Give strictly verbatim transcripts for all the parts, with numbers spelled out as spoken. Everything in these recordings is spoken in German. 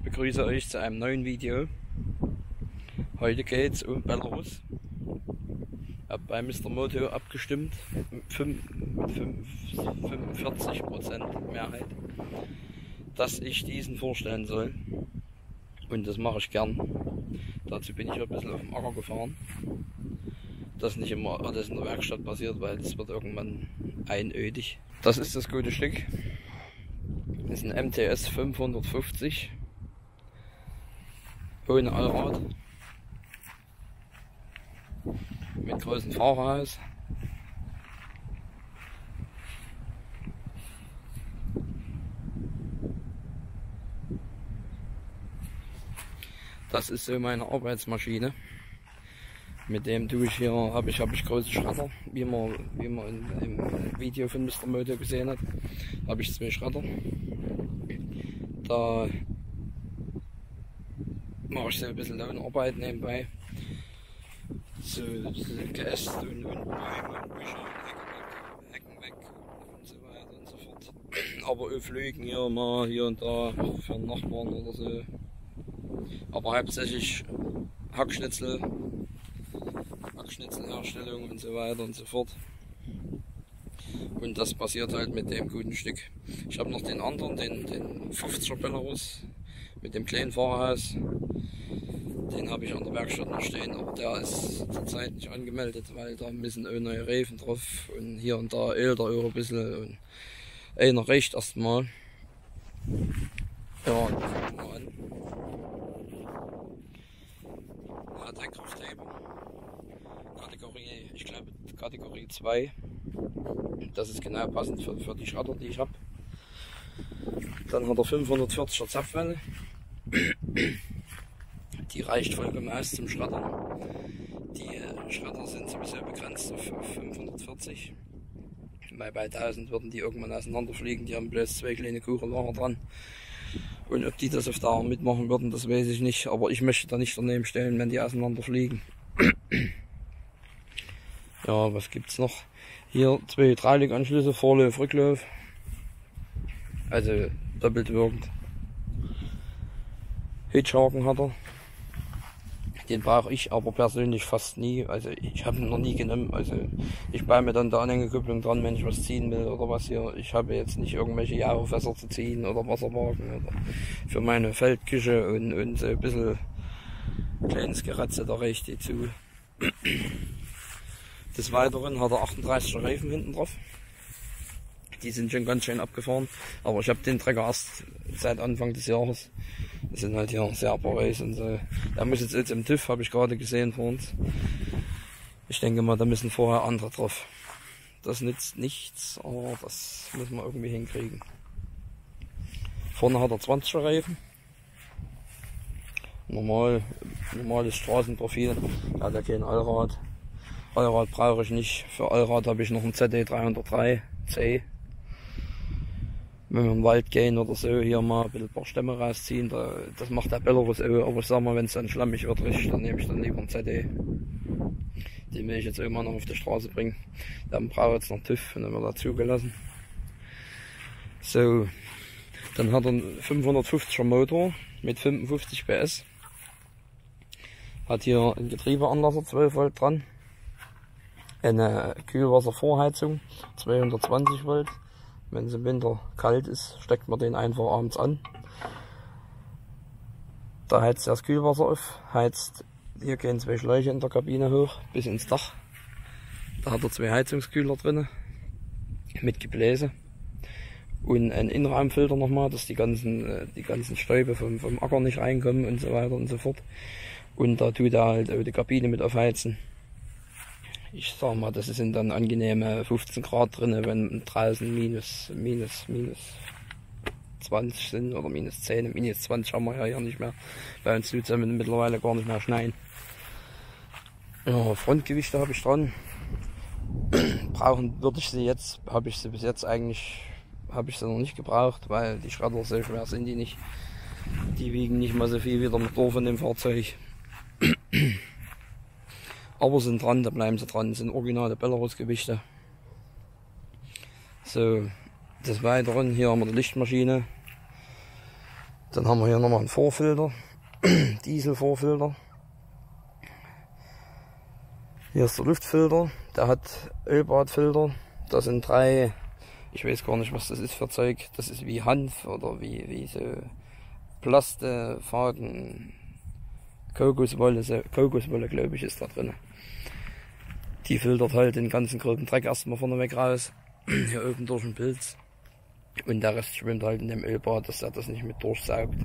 begrüße euch zu einem neuen Video. Heute geht es um Belarus. Ich habe bei Mister Moto abgestimmt mit fünfundvierzig Prozent Mehrheit, dass ich diesen vorstellen soll. Und das mache ich gern. Dazu bin ich ein bisschen auf dem Acker gefahren. Das nicht immer alles in der Werkstatt passiert, weil das wird irgendwann einödig. Das ist das gute Stück. Das ist ein M T S fünfhundertfünfzig. Ohne Allrad. Mit großem Fahrerhaus. Das ist so meine Arbeitsmaschine. Mit dem tue ich hier, habe ich, hab ich große Schredder, wie man, wie man in, im Video von Mister Moto gesehen hat, habe ich zwei Schredder. Da mache ich so ein bisschen Lohnarbeit nebenbei. So, so Geäst und, und Bäume und Büsche und Hecken weg und so weiter und so fort. Aber auch Pflügen hier mal hier und da für einen Nachbarn oder so. Aber hauptsächlich Hackschnitzel, Hackschnitzelherstellung und so weiter und so fort. Und das passiert halt mit dem guten Stück. Ich habe noch den anderen, den, den fünfziger Belarus mit dem kleinen Fahrerhaus. Den habe ich an der Werkstatt noch stehen, aber der ist zurzeit nicht angemeldet, weil da müssen auch neue Reifen drauf und hier und da ölt er auch ein bisschen und einer reicht erstmal. Ja, dann fangen wir mal an. Hat ein Kraftheber. Kategorie, ich glaube Kategorie zwei. Das ist genau passend für, für die Schredder, die ich habe. Dann hat er fünfhundertvierziger Zapfwelle. Die reicht vollkommen aus zum Schreddern. Die Schredder sind sowieso begrenzt auf fünfhundertvierzig. Weil bei tausend würden die irgendwann auseinanderfliegen. Die haben bloß zwei kleine Kuchellager dran. Und ob die das auf Dauer mitmachen würden, das weiß ich nicht. Aber ich möchte da nicht daneben stellen, wenn die auseinanderfliegen. Ja, was gibt's noch? Hier zwei Hydraulikanschlüsse, Vorlauf, Rücklauf. Also doppelt wirkend. Hitchhaken hat er. Den brauche ich aber persönlich fast nie. Also ich habe ihn noch nie genommen. Also ich baue mir dann da Anhängekupplung dran, wenn ich was ziehen will oder was hier. Ich habe jetzt nicht irgendwelche Jahrefässer zu ziehen oder Wasserwagen oder für meine Feldküche und, und so ein bisschen kleines Geratze, da reicht die zu. Des Weiteren hat er achtunddreißiger Reifen hinten drauf. Die sind schon ganz schön abgefahren, aber ich habe den Trecker erst seit Anfang des Jahres. Das sind halt hier sehr porös und so. Der muss jetzt, jetzt im TÜV, habe ich gerade gesehen vor uns. Ich denke mal, da müssen vorher andere drauf. Das nützt nichts, aber das müssen wir irgendwie hinkriegen. Vorne hat er zwanziger Reifen. Normal, normales Straßenprofil. Er hat ja kein Allrad. Allrad brauche ich nicht. Für Allrad habe ich noch einen Z D dreihundertdrei C. Wenn wir im Wald gehen oder so, hier mal ein bisschen ein paar Stämme rausziehen, da, das macht der Belarus auch. Aber ich sag mal, wenn es dann schlammig wird, richtig, dann nehme ich dann lieber einen Z D. Den will ich jetzt immer noch auf die Straße bringen. Dann brauche ich jetzt noch TÜV und dann wird er zugelassen. So, dann hat er einen fünfhundertfünfziger Motor mit fünfundfünfzig P S. Hat hier einen Getriebeanlasser zwölf Volt dran. Eine Kühlwasservorheizung zweihundertzwanzig Volt. Wenn es im Winter kalt ist, steckt man den einfach abends an. Da heizt das Kühlwasser auf, heizt, hier gehen zwei Schläuche in der Kabine hoch bis ins Dach. Da hat er zwei Heizungskühler drin mit Gebläse und einen Innenraumfilter nochmal, dass die ganzen, die ganzen Stäube vom, vom Acker nicht reinkommen und so weiter und so fort. Und da tut er halt auch die Kabine mit aufheizen. Ich sag mal, das sind dann angenehme fünfzehn Grad drin, wenn draußen minus, minus, minus zwanzig sind oder minus zehn. Minus zwanzig haben wir ja hier nicht mehr. Bei uns tut es ja mittlerweile gar nicht mehr schneien. Ja, Frontgewichte habe ich dran. Brauchen würde ich sie jetzt, habe ich sie bis jetzt eigentlich, habe ich sie noch nicht gebraucht, weil die Schredder so schwer sind die nicht. Die wiegen nicht mal so viel wie der Motor von dem Fahrzeug. Aber sind dran, da bleiben sie dran, das sind originale Belarus-Gewichte. So, des Weiteren, hier haben wir die Lichtmaschine. Dann haben wir hier nochmal einen Vorfilter, Diesel-Vorfilter. Hier ist der Luftfilter, der hat Ölbadfilter. Da sind drei, ich weiß gar nicht, was das ist für Zeug. Das ist wie Hanf oder wie, wie so Plastefaden, Kokoswolle, so, Kokoswolle glaube ich ist da drin. Die filtert halt den ganzen groben Dreck erstmal vorne weg raus, hier oben durch den Pilz. Und der Rest schwimmt halt in dem Ölbad, dass er das nicht mit durchsaugt.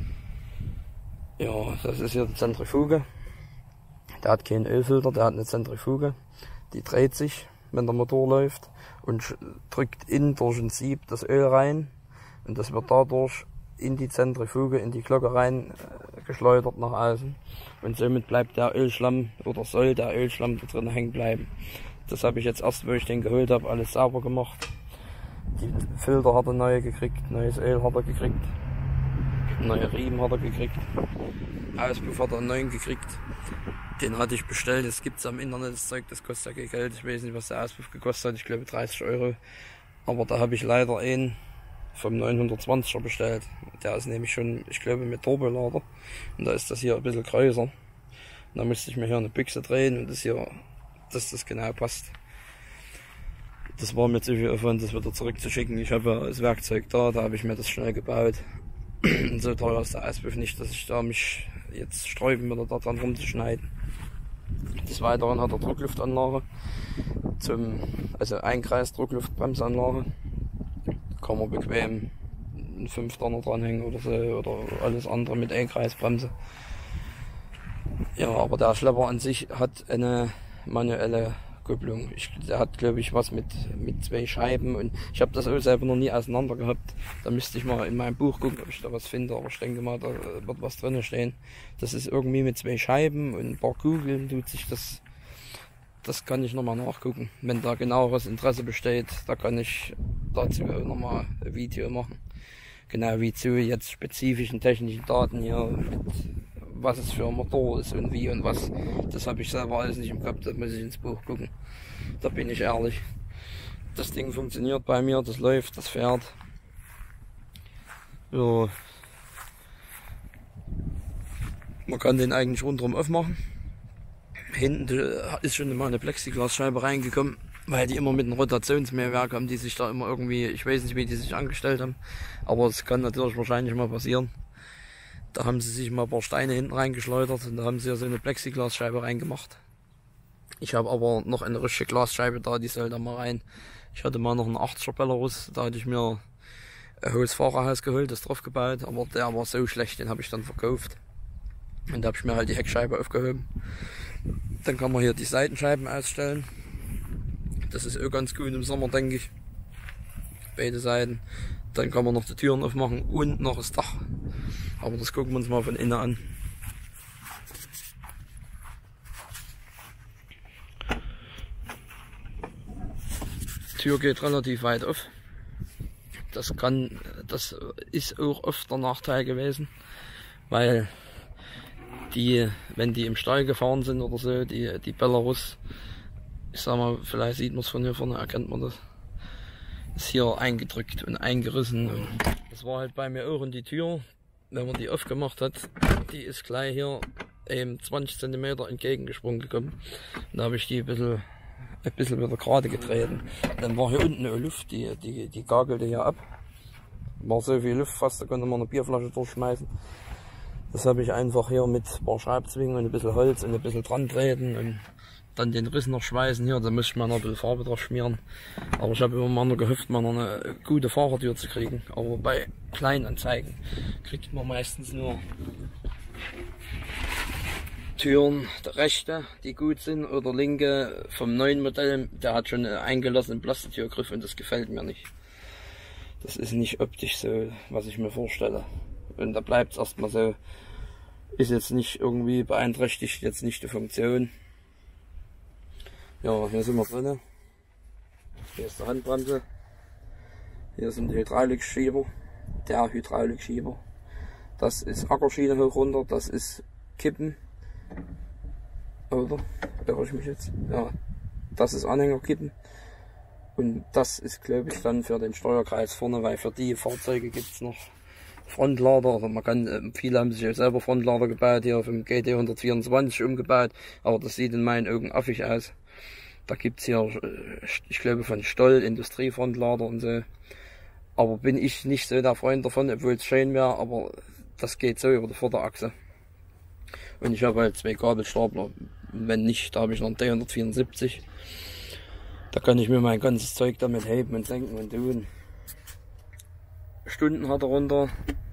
Ja, das ist hier die Zentrifuge. Der hat keinen Ölfilter, der hat eine Zentrifuge. Die dreht sich, wenn der Motor läuft, und drückt innen durch ein Sieb das Öl rein. Und das wird dadurch in die Zentrifuge, in die Glocke rein äh, geschleudert nach außen. Und somit bleibt der Ölschlamm, oder soll der Ölschlamm da drin hängen bleiben. Das habe ich jetzt erst, wo ich den geholt habe, alles sauber gemacht. Die Filter hat er neu gekriegt, neues Öl hat er gekriegt, neue Riemen hat er gekriegt, Auspuff hat er einen neuen gekriegt. Den hatte ich bestellt, das gibt es am Internet, das Zeug, das kostet ja kein Geld. Ich weiß nicht, was der Auspuff gekostet hat, ich glaube dreißig Euro. Aber da habe ich leider einen vom neunhundertzwanziger bestellt. Der ist nämlich schon, ich glaube, mit Turbolader. Und da ist das hier ein bisschen größer. Und da musste ich mir hier eine Büchse drehen und das hier, dass das genau passt. Das war mir zu viel Aufwand, das wieder zurückzuschicken. Ich habe ja das Werkzeug da, da habe ich mir das schnell gebaut. Und so teuer ist der Auspuff nicht, dass ich da mich jetzt sträuben würde, da dran rumzuschneiden. Des Weiteren hat er Druckluftanlage, zum, also Einkreis-Druckluftbremsanlage. Kann man bequem einen fünf Tonner dranhängen oder so, oder alles andere mit Einkreisbremse. Ja, aber der Schlepper an sich hat eine manuelle Kupplung. Ich, der hat, glaube ich, was mit, mit zwei Scheiben, und ich habe das auch selber noch nie auseinander gehabt. Da müsste ich mal in meinem Buch gucken, ob ich da was finde, aber ich denke mal, da wird was drin stehen. Das ist irgendwie mit zwei Scheiben und ein paar Kugeln tut sich das. Das kann ich nochmal nachgucken. Wenn da genaueres Interesse besteht, da kann ich dazu nochmal ein Video machen. Genau wie zu jetzt spezifischen technischen Daten hier, mit was es für ein Motor ist und wie und was. Das habe ich selber alles nicht im Kopf, da muss ich ins Buch gucken. Da bin ich ehrlich. Das Ding funktioniert bei mir, das läuft, das fährt. Ja. Man kann den eigentlich rundherum aufmachen. Hinten ist schon mal eine Plexiglasscheibe reingekommen, weil die immer mit einem Rotationsmehrwerk haben, die sich da immer irgendwie, ich weiß nicht, wie die sich angestellt haben, aber es kann natürlich wahrscheinlich mal passieren. Da haben sie sich mal ein paar Steine hinten reingeschleudert und da haben sie ja so eine Plexiglasscheibe reingemacht. Ich habe aber noch eine richtige Glasscheibe da, die soll da mal rein. Ich hatte mal noch einen achtziger Belarus, da hatte ich mir ein hohes Fahrerhaus geholt, das drauf gebaut, aber der war so schlecht, den habe ich dann verkauft. Und da habe ich mir halt die Heckscheibe aufgehoben. Dann kann man hier die Seitenscheiben ausstellen. Das ist auch ganz gut im Sommer, denke ich. Beide Seiten. Dann kann man noch die Türen aufmachen und noch das Dach. Aber das gucken wir uns mal von innen an. Die Tür geht relativ weit auf. Das kann, das ist auch oft der Nachteil gewesen, weil die, wenn die im Stall gefahren sind oder so, die, die Belarus, ich sag mal, vielleicht sieht man es von hier vorne, erkennt man das, ist hier eingedrückt und eingerissen. Und das war halt bei mir auch in die Tür, wenn man die aufgemacht hat, die ist gleich hier eben zwanzig Zentimeter entgegengesprungen gekommen. Und da habe ich die ein bisschen, ein bisschen wieder gerade getreten. Dann war hier unten eine Luft, die, die, die gagelte hier ab. War so viel Luft fast, da konnte man eine Bierflasche durchschmeißen. Das habe ich einfach hier mit ein paar Schraubzwingen und ein bisschen Holz und ein bisschen dran treten und dann den Riss noch schweißen hier. Da müsste ich mal noch ein bisschen Farbe drauf schmieren. Aber ich habe immer mal noch gehofft, mal noch eine gute Fahrertür zu kriegen. Aber bei Kleinanzeigen kriegt man meistens nur Türen, der rechte, die gut sind, oder linke vom neuen Modell. Der hat schon einen eingelassenen Plastiktürgriff und das gefällt mir nicht. Das ist nicht optisch so, was ich mir vorstelle. Und da bleibt es erstmal so. Ist jetzt nicht irgendwie beeinträchtigt, jetzt nicht die Funktion. Ja, hier sind wir drin. Hier ist der Handbremse. Hier sind die Hydraulikschieber. Der Hydraulikschieber. Das ist Ackerschiene hoch runter, das ist Kippen. Oder? Irre ich mich jetzt? Ja. Das ist Anhängerkippen. Und das ist, glaube ich, dann für den Steuerkreis vorne, weil für die Fahrzeuge gibt es noch Frontlader, also man kann, viele haben sich ja selber Frontlader gebaut, hier auf dem G T hundertvierundzwanzig umgebaut, aber das sieht in meinen Augen affig aus. Da gibt's hier, ich glaube von Stoll, Industriefrontlader und so. Aber bin ich nicht so der Freund davon, obwohl es schön wäre, aber das geht so über die Vorderachse. Und ich habe halt zwei Gabelstapler. Wenn nicht, da habe ich noch einen T hundertvierundsiebzig. Da kann ich mir mein ganzes Zeug damit heben und senken und tun. Stunden hat er runter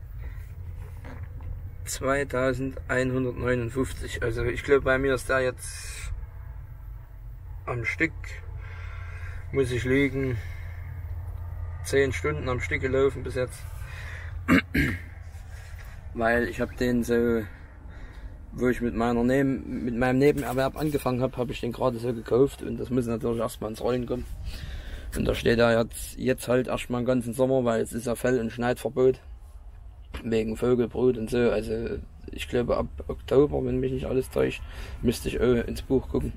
zweitausendeinhundertneunundfünfzig. Also ich glaube, bei mir ist der jetzt am Stück, muss ich liegen, zehn Stunden am Stück gelaufen bis jetzt. Weil ich habe den so, wo ich mit meiner Neben, mit meinem Nebenerwerb angefangen habe, habe ich den gerade so gekauft und das muss natürlich erstmal ins Rollen kommen. Und da steht er jetzt, jetzt halt erstmal den ganzen Sommer, weil es ist ja Fell- und Schneidverbot. Wegen Vogelbrut und so. Also ich glaube ab Oktober, wenn mich nicht alles täuscht, müsste ich auch ins Buch gucken.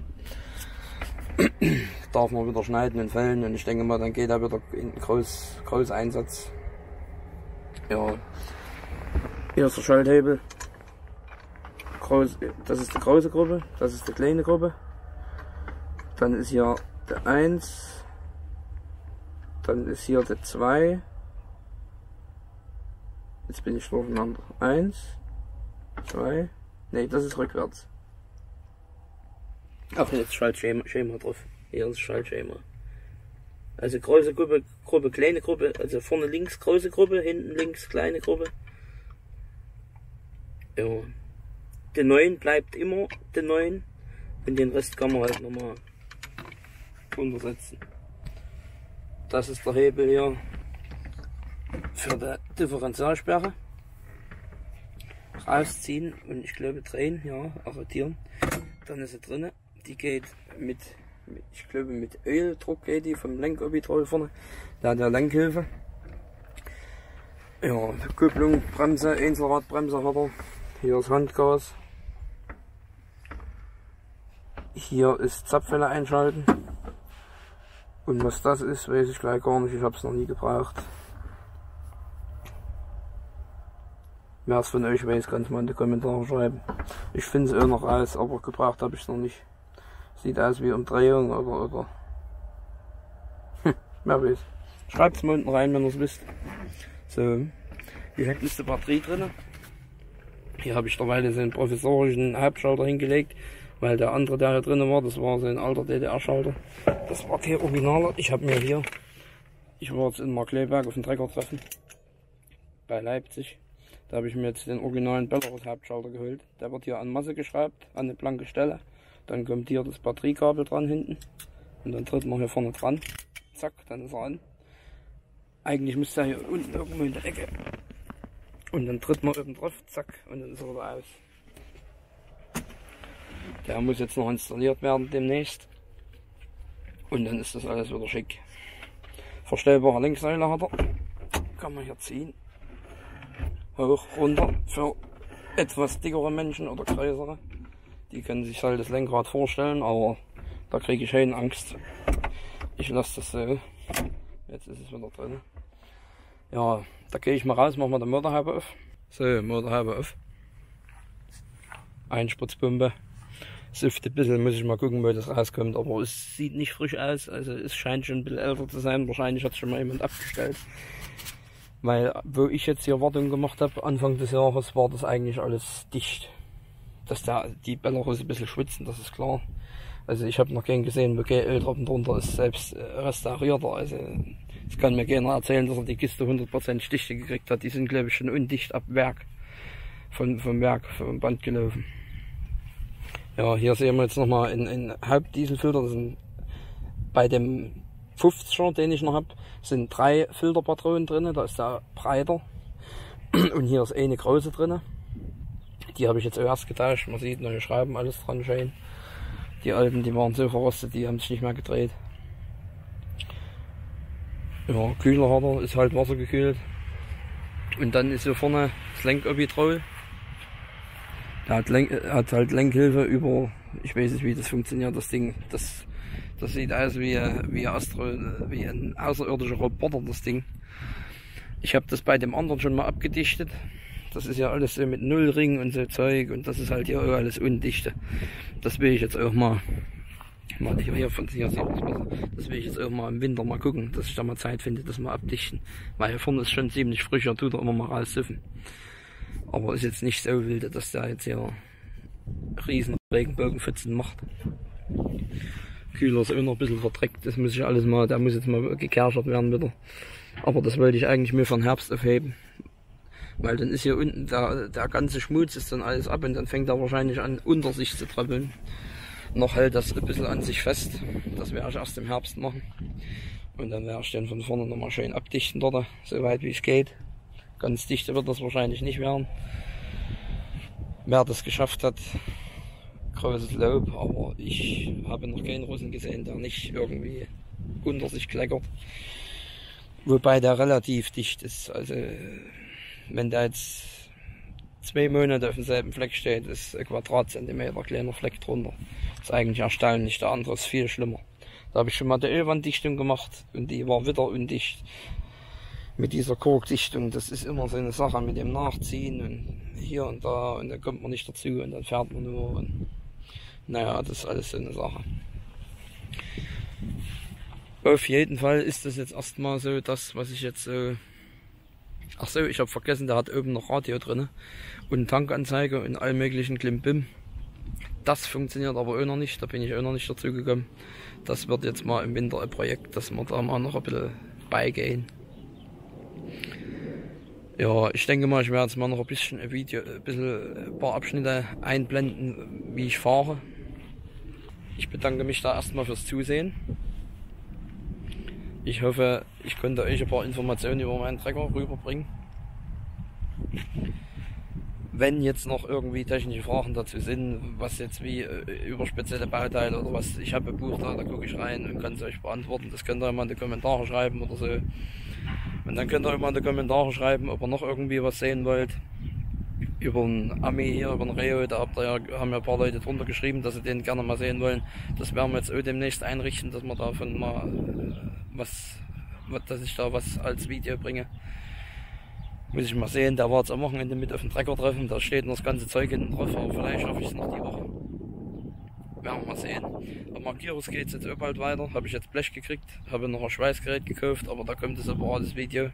Darf man wieder schneiden und fällen und ich denke mal, dann geht er wieder in groß, groß Einsatz. Ja. Hier ist der Schalthebel. Groß, das ist die große Gruppe, das ist die kleine Gruppe. Dann ist hier der eins. Dann ist hier der zwei. Jetzt bin ich durcheinander. eins, zwei. Ne, das ist rückwärts. Ach, jetzt Schaltschema Schema drauf. Hier ist Schaltschema. Also große Gruppe, Gruppe, kleine Gruppe. Also vorne links große Gruppe, hinten links kleine Gruppe. Ja. Der neun bleibt immer der neun. Und den Rest kann man halt nochmal untersetzen. Das ist der Hebel hier für die Differentialsperre. Rausziehen und ich glaube drehen, ja, arretieren. Dann ist sie drinne. Die geht mit, mit, ich glaube mit Öldruck geht die vom Lenkobitrol vorne. Da hat der Lenkhilfe. Ja, Kupplung, Bremse, Einzelradbremse hat er. Hier ist Handgas. Hier ist Zapfwelle einschalten. Und was das ist, weiß ich gleich gar nicht. Ich habe es noch nie gebraucht. Wer es von euch weiß, kann es mal in die Kommentare schreiben. Ich finde es auch noch aus, aber gebraucht habe ich es noch nicht. Sieht aus wie Umdrehung oder oder. Hm, wer weiß. Schreibt es mal unten rein, wenn ihr es wisst. So, hier hinten ist die Batterie drin. Hier habe ich derweil so einen provisorischen Halbschalter hingelegt, weil der andere, der hier drin war, das war so ein alter D D R-Schalter. Das war kein Originaler. Ich habe mir hier, ich war jetzt in Markleberg auf dem Treckertreffen bei Leipzig. Da habe ich mir jetzt den originalen Belarus Hauptschalter geholt. Der wird hier an Masse geschraubt, an eine blanke Stelle. Dann kommt hier das Batteriekabel dran hinten. Und dann tritt man hier vorne dran. Zack, dann ist er an. Eigentlich müsste er hier unten irgendwo in der Ecke. Und dann tritt man oben drauf, zack, und dann ist er wieder aus. Der muss jetzt noch installiert werden demnächst. Und dann ist das alles wieder schick. Verstellbare Lenksäule hat er. Kann man hier ziehen. Hoch, runter, für etwas dickere Menschen oder größere. Die können sich halt das Lenkrad vorstellen, aber da kriege ich keine Angst. Ich lasse das so. Jetzt ist es wieder drin. Ja, da gehe ich mal raus, machen wir die Motorhaube auf. So, Motorhaube auf. Einspritzpumpe. Süfft ein bisschen, muss ich mal gucken, wo das rauskommt, aber es sieht nicht frisch aus, also es scheint schon ein bisschen älter zu sein. Wahrscheinlich hat es schon mal jemand abgestellt. Weil, wo ich jetzt hier Wartung gemacht habe, Anfang des Jahres, war das eigentlich alles dicht. Dass da die Belarus ein bisschen schwitzen, das ist klar. Also ich habe noch keinen gesehen, wo kein Öltropfen drunter ist, selbst äh, restaurierter. Also es kann mir keiner erzählen, dass er die Kiste hundert Prozent Stiche gekriegt hat. Die sind, glaube ich, schon undicht ab Werk, von, vom Werk, vom Band gelaufen. Ja, hier sehen wir jetzt nochmal einen Hauptdieselfilter. Das sind bei dem fünfziger, den ich noch habe, sind drei Filterpatronen drin. Da ist der breiter. Und hier ist eine große drin. Die habe ich jetzt erst getauscht. Man sieht, neue Schrauben, alles dran schön. Die alten, die waren so verrostet, die haben sich nicht mehr gedreht. Ja, Kühler hat er, ist halt wassergekühlt. Und dann ist hier vorne das Lenkobitrol. Der hat, Lenk, hat halt Lenkhilfe über, ich weiß nicht wie das funktioniert, das Ding. Das, das sieht aus wie, wie, Astro, wie ein außerirdischer Roboter, das Ding. Ich habe das bei dem anderen schon mal abgedichtet. Das ist ja alles so mit Nullring und so Zeug und das ist halt hier alles undichte. Das will ich jetzt auch mal, mal hier von hier sieht das besser. Das will ich jetzt auch mal im Winter mal gucken, dass ich da mal Zeit finde, das mal abdichten. Weil hier vorne ist schon ziemlich frisch, da tut er immer mal raussiffen. Aber ist jetzt nicht so wild, dass der jetzt hier riesen Regenbogenpfützen macht. Kühler ist immer noch ein bisschen verdreckt, das muss ich alles mal, der muss jetzt mal gekerchert werden wieder. Aber das wollte ich eigentlich mir für den Herbst aufheben. Weil dann ist hier unten, der, der ganze Schmutz ist dann alles ab und dann fängt er wahrscheinlich an, unter sich zu trabbeln. Noch hält das ein bisschen an sich fest. Das werde ich erst im Herbst machen. Und dann werde ich den von vorne nochmal schön abdichten dort, so weit wie es geht. Ganz dicht wird das wahrscheinlich nicht werden. Wer das geschafft hat, großes Lob, aber ich habe noch keinen Russen gesehen, der nicht irgendwie unter sich kleckert. Wobei der relativ dicht ist. Also wenn der jetzt zwei Monate auf demselben Fleck steht, ist ein Quadratzentimeter kleiner Fleck drunter. Das ist eigentlich erstaunlich, der andere ist viel schlimmer. Da habe ich schon mal die Ölwanddichtung gemacht und die war wieder undicht. Mit dieser Korkdichtung, das ist immer so eine Sache mit dem Nachziehen und hier und da und dann kommt man nicht dazu und dann fährt man nur und naja, das ist alles so eine Sache. Auf jeden Fall ist das jetzt erstmal so das, was ich jetzt so... Ach so, ich habe vergessen, der hat oben noch Radio drin und Tankanzeige und all möglichen Klimbim. Das funktioniert aber auch noch nicht, da bin ich auch noch nicht dazu gekommen. Das wird jetzt mal im Winter ein Projekt, dass wir da mal noch ein bisschen beigehen. Ja, ich denke mal, ich werde jetzt mal noch ein bisschen ein Video, ein bisschen ein paar Abschnitte einblenden, wie ich fahre. Ich bedanke mich da erstmal fürs Zusehen. Ich hoffe, ich konnte euch ein paar Informationen über meinen Trecker rüberbringen. Wenn jetzt noch irgendwie technische Fragen dazu sind, was jetzt wie äh, über spezielle Bauteile oder was, ich habe ein Buch da, da gucke ich rein und kann es euch beantworten. Das könnt ihr mal in die Kommentare schreiben oder so. Und dann könnt ihr mal in die Kommentare schreiben, ob ihr noch irgendwie was sehen wollt. Über einen Ami hier, über einen Reo, da habt ihr ja, haben ja ein paar Leute drunter geschrieben, dass sie den gerne mal sehen wollen. Das werden wir jetzt auch demnächst einrichten, dass wir davon mal äh, was, dass ich da was als Video bringe. Muss ich mal sehen, der war jetzt am Wochenende mit auf dem Trecker treffen, da steht noch das ganze Zeug hinten drauf, aber vielleicht schaffe ich es noch die Woche. Werden wir mal sehen. Am Markierus geht es jetzt auch bald weiter, habe ich jetzt Blech gekriegt, habe noch ein Schweißgerät gekauft, aber da kommt ein separates Video.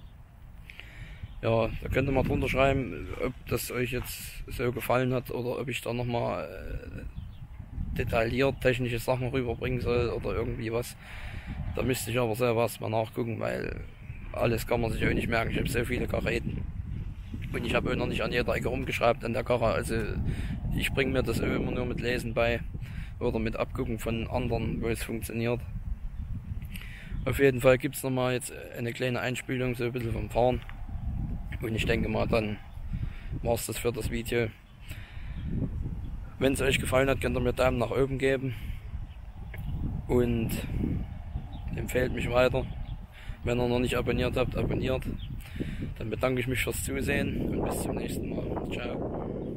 Ja, da könnt ihr mal drunter schreiben, ob das euch jetzt so gefallen hat oder ob ich da nochmal äh, detailliert technische Sachen rüberbringen soll oder irgendwie was. Da müsste ich aber selber erstmal nachgucken, weil alles kann man sich auch nicht merken. Ich habe so viele Geräten und ich habe auch noch nicht an jeder Ecke rumgeschraubt an der Karre. Also ich bringe mir das auch immer nur mit Lesen bei oder mit Abgucken von anderen, wo es funktioniert. Auf jeden Fall gibt es nochmal jetzt eine kleine Einspielung, so ein bisschen vom Fahren. Und ich denke mal, dann war es das für das Video. Wenn es euch gefallen hat, könnt ihr mir Daumen nach oben geben. Und empfehlt mich weiter. Wenn ihr noch nicht abonniert habt, abonniert. Dann bedanke ich mich fürs Zusehen und bis zum nächsten Mal. Ciao.